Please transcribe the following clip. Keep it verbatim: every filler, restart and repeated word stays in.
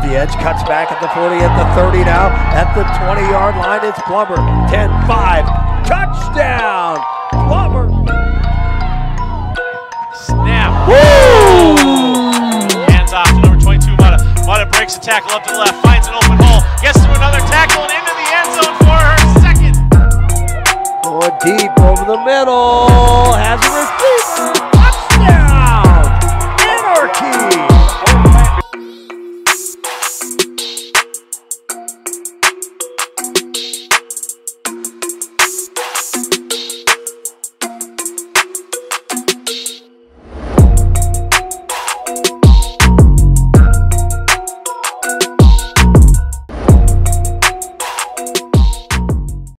at the edge, cuts back at the forty, at the thirty now, at the twenty-yard line, it's Plummer. ten five, touchdown, Plummer. Snap. Woo! Hands off to number twenty-two, Mata. Mata breaks the tackle up to the left, finds an open hole, gets through another tackle and into the end zone for her second. Going deep over the middle, has a receiver.